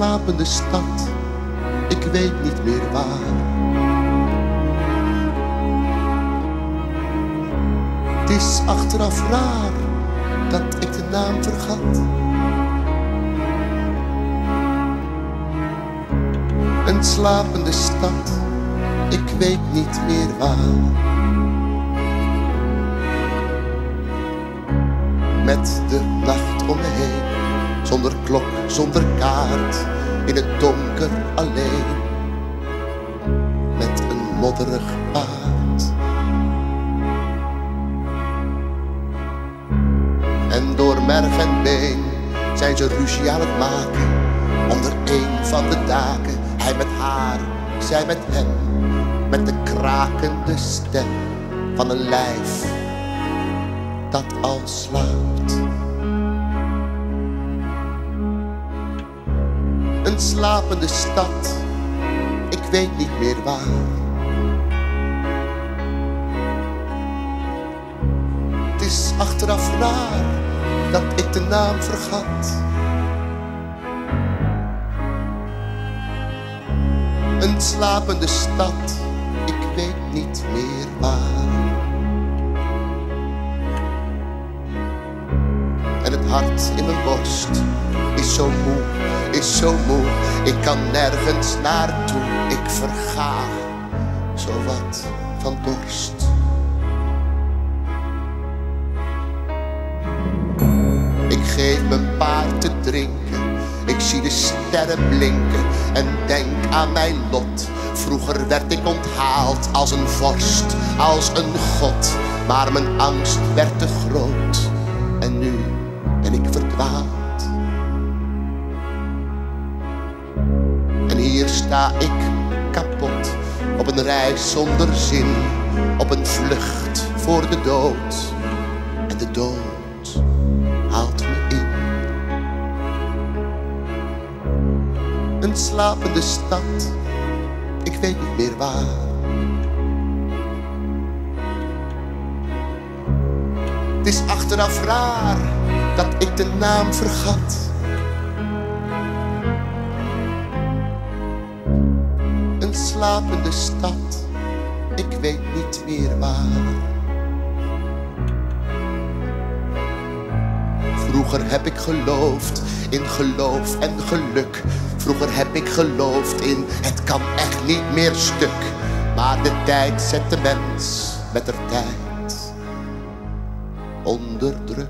slapende stad, ik weet niet meer waar. Het is achteraf raar dat ik de naam vergat. Een slapende stad, ik weet niet meer waar. Met de nacht om me heen, zonder klok, zonder kaart, in het donker alleen, met een modderig paard. En door merg en been zijn ze ruzie aan het maken, onder een van de daken. Hij met haar, zij met hem, met de krakende stem van een lijf dat al slaapt. Een slapende stad, ik weet niet meer waar. Het is achteraf raar dat ik de naam vergat. Een slapende stad, ik weet niet meer waar. En het hart in mijn borst is zo moe, is zo moe. Ik kan nergens naartoe, ik verga zo wat van dorst. Ik geef mijn paard te drinken, ik zie de sterren blinken en denk aan mijn lot. Vroeger werd ik onthaald als een vorst, als een god, maar mijn angst werd te groot en nu ben ik verdwaald. En hier sta ik kapot, op een reis zonder zin, op een vlucht voor de dood. En de dood haalt me in. Een slapende stad, ik weet niet meer waar. Het is achteraf raar dat ik de naam vergat. Een slapende stad, ik weet niet meer waar. Vroeger heb ik geloofd in geloof en geluk. Vroeger heb ik geloofd in het kan echt niet meer stuk. Maar de tijd zet de mens met de tijd onder druk.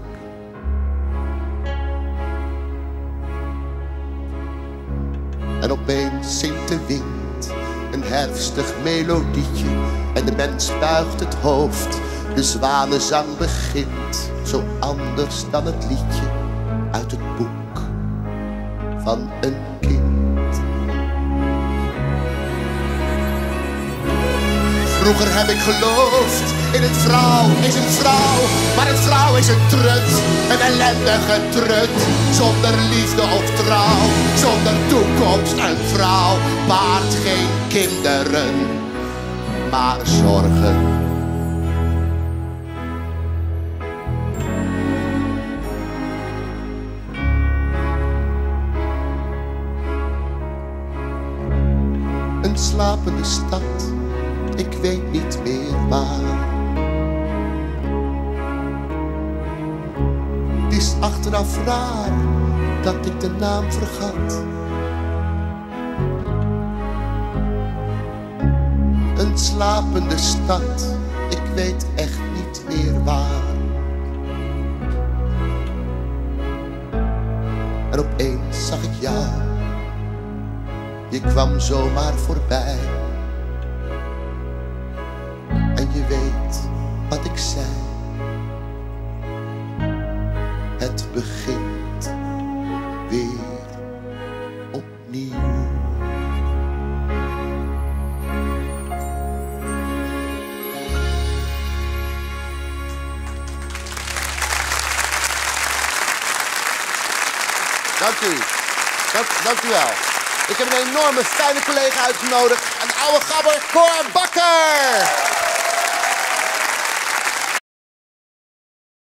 En opeens zingt de wind een herfstig melodietje en de mens buigt het hoofd. De zwanenzang begint, zo anders dan het liedje uit het boek van een kind. Vroeger heb ik geloofd in een vrouw is een vrouw, maar een vrouw is een trut, een ellendige trut. Zonder liefde of trouw, zonder toekomst. Een vrouw baart geen kinderen, maar zorgen. Een slapende stad, ik weet niet meer waar. Het is achteraf raar dat ik de naam vergat. Een slapende stad, ik weet echt niet meer waar. En opeens zag ik jou. Je kwam zomaar voorbij. En je weet wat ik zei. Het begint weer opnieuw. Dank u wel. Ik heb een enorme fijne collega uitgenodigd. Een oude gabber, Cor Bakker.